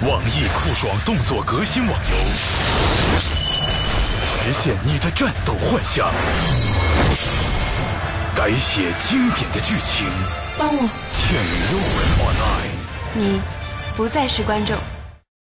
网易酷爽动作革新网游，实现你的战斗幻想，改写经典的剧情。 帮我！ 倩女幽魂 Online， 你不再是观众。